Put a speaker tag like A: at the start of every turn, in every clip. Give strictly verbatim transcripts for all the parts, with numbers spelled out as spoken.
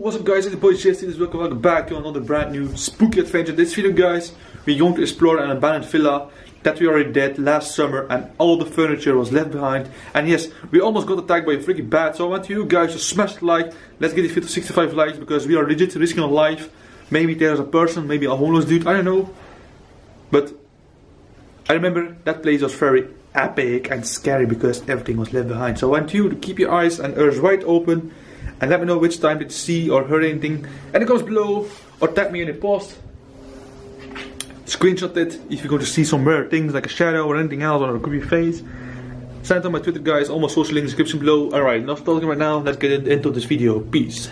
A: what's up guys, it's the boy Jesse, welcome, welcome back to another brand new spooky adventure. In this video guys, we're going to explore an abandoned villa that we already did last summer and all the furniture was left behind. And yes, we almost got attacked by a freaking bat, so I want you guys to smash the like. Let's get this video to sixty-five likes because we are legit risking our life. Maybe there's a person, maybe a homeless dude, I don't know. But I remember that place was very epic and scary because everything was left behind. So I want you to keep your eyes and ears wide open and let me know which time did you see or heard anything in the comments below, or tag me in a post. Screenshot it if you're going to see some rare things like a shadow or anything else on a creepy face. Send it on my Twitter guys, all my social links in the description below. Alright, enough talking right now, let's get into this video. Peace.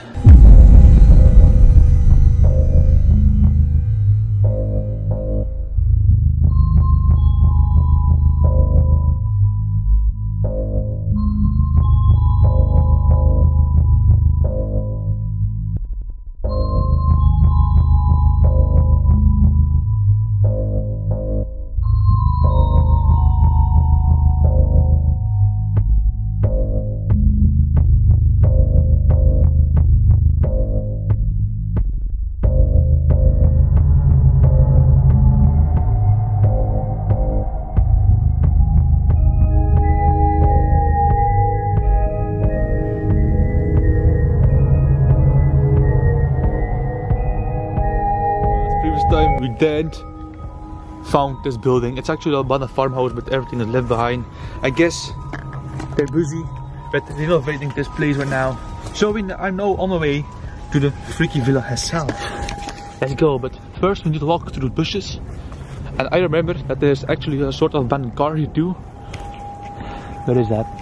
A: Time we then found this building. It's actually a abandoned farmhouse, but everything is left behind. I guess they're busy but renovating this place right now. So we are now on our way to the freaky villa herself. Let's go, but first we need to walk through the bushes. And I remember that there's actually a sort of abandoned car here too. Where is that?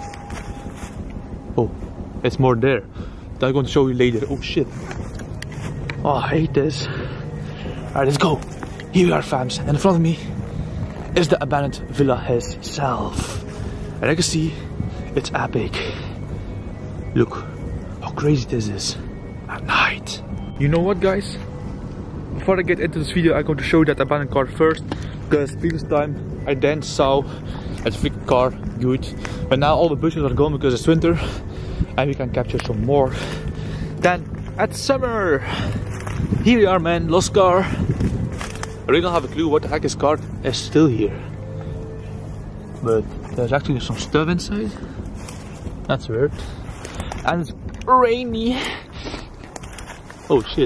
A: Oh, it's more there. That I'm going to show you later. Oh shit. Oh, I hate this. Alright, let's go. Here we are, fams. And in front of me is the abandoned villa herself. And I can see it's epic. Look how crazy this is at night. You know what, guys? Before I get into this video, I'm going to show you that abandoned car first. Because previous time I then saw that freaking car good. But now all the bushes are gone because it's winter. And we can capture some more than at summer. Here we are, man, lost car. I really don't have a clue what the heck this car is still here. But there's actually some stuff inside. That's weird. And it's rainy. Oh shit.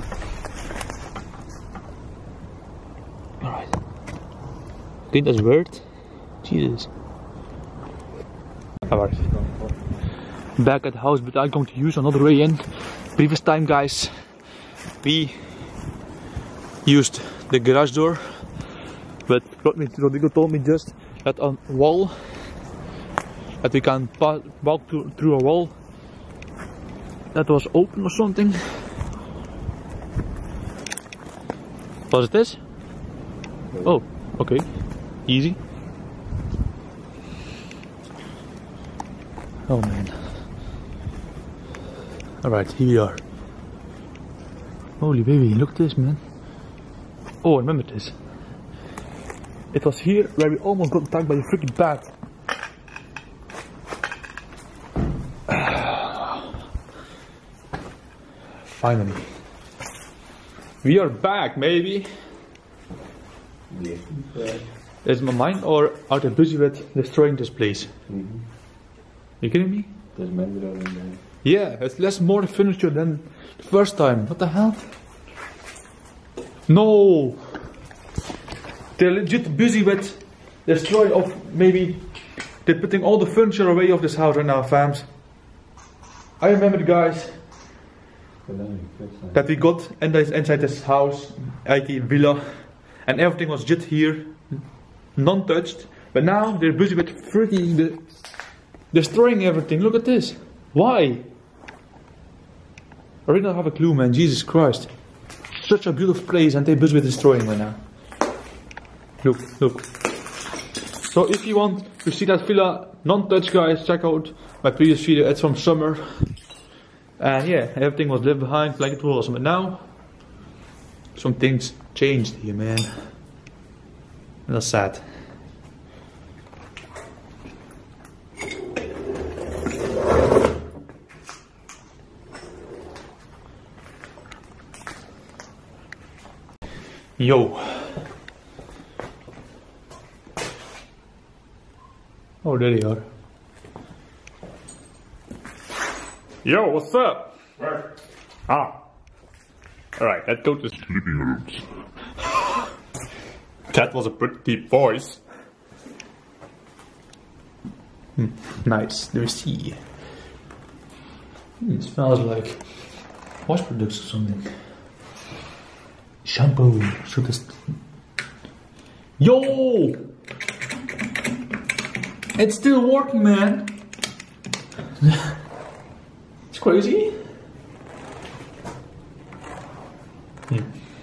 A: Alright. I think that's weird. Jesus. Alright. Back at the house, but I'm going to use another way in. Previous time, guys, we used the garage door, but Rodrigo told me just that a wall, that we can walk to, through a wall that was open or something. Was it this? Oh, okay, easy. Oh man. Alright, here we are. Holy baby, look at this, man. Oh, I remember this. It was here where we almost got attacked by a freaking bat. Finally. We are back, maybe.
B: Yeah.
A: Is my mind or are they busy with destroying this place?
B: Mm-hmm.
A: You kidding me?
B: There's men around there.
A: Yeah, it's less more furniture than the first time. What the hell? No! They're legit busy with destroying of maybe they're putting all the furniture away of this house right now, fams. I remember the guys that we got inside this house, I T villa, and everything was just here, non-touched. But now they're busy with freaking the destroying everything. Look at this. Why? I really don't have a clue, man. Jesus Christ. Such a beautiful place and they're busy with destroying right now. Look, look. So if you want to see that villa non-touched, guys, check out my previous video. It's from summer. And yeah, everything was left behind like it was. But now, some things changed here, man. And that's sad. Yo. Oh, there you are. Yo, what's up?
B: Where?
A: Ah. Alright, let's go to sleeping rooms. That was a pretty deep voice. Hmm, nice, let me see. Hmm, it smells like wash products or something. Shampoo, should this... Yo! It's still working, man! It's crazy. Hmm.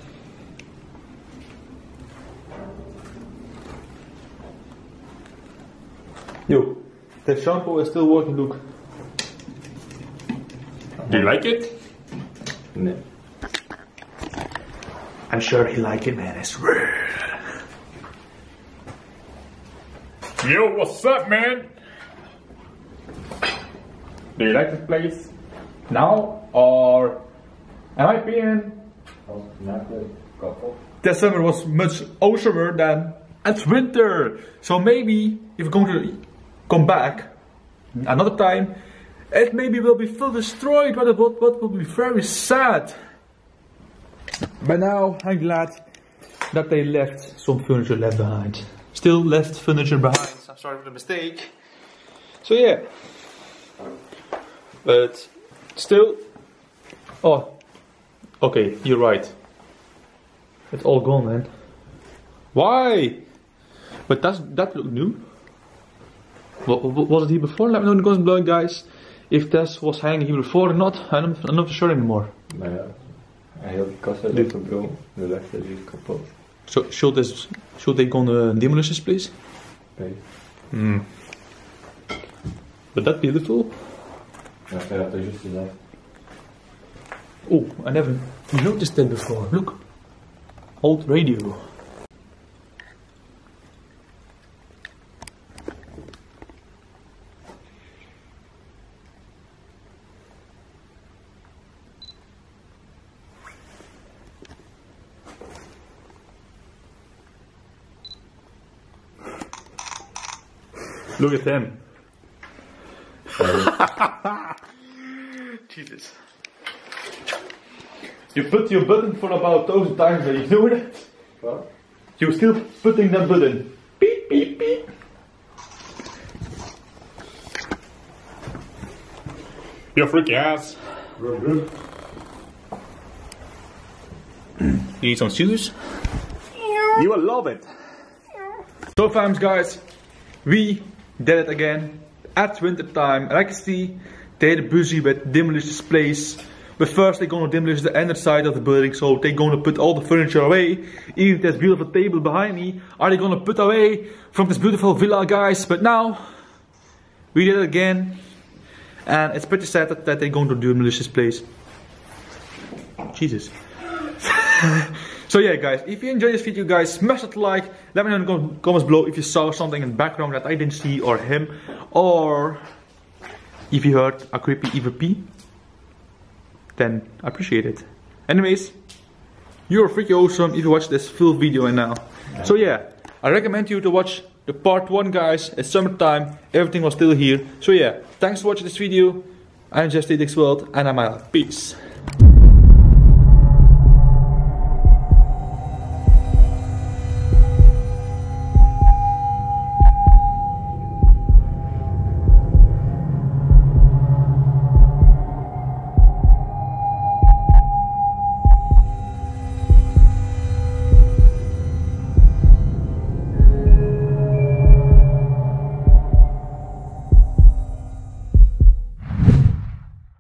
A: Yo, the shampoo is still working, look. Do you like it?
B: No.
A: I'm sure he like it, man. It's real. Yo, what's up, man? Do you like this place now, or am I being?
B: Oh, not the couple.
A: That summer was much awesomer than it's winter. So maybe if we're going to come back another time, it maybe will be full destroyed, but it would, what would be very sad. But now I'm glad that they left some furniture left behind. Still left furniture behind. I'm sorry for the mistake. So yeah. But still. Oh. Okay, you're right. It's all gone, man. Why? But does that look new? What, what, was it here before? Let me know in the comments below, guys. If this was hanging here before or not. I'm, I'm not sure anymore.
B: Maar ja, heel kassa ligt gebroken. De leg is kapot.
A: So should this should they gonna demolish this place?
B: Nee.
A: Hmm. But that beautiful.
B: Ja, hij had er juist gezegd.
A: Oh, I never noticed that before. Look, old radio. Look at them. Jesus. You put your button for about a thousand times and you know that?
B: What?
A: You're still putting that button. Beep, beep, beep. You freaky ass. You need some shoes? You will love it. So fams, guys, we did it again at winter time. And I can see they're busy with demolish this place. But first they're gonna demolish the inner side of the building, so they're gonna put all the furniture away. Even this beautiful table behind me, are they gonna put away from this beautiful villa, guys? But now, we did it again. And it's pretty sad that, that they're going to demolish this place. Jesus. So yeah, guys, if you enjoyed this video, guys, smash that like. Let me know in the comments below if you saw something in the background that I didn't see, or him, or if you heard a creepy E V P, then I appreciate it. Anyways, you're freaking awesome if you watch this full video and now. So yeah, I recommend you to watch the part one, guys. It's summertime, everything was still here. So yeah, thanks for watching this video. I'm Just World, and I'm out. Peace.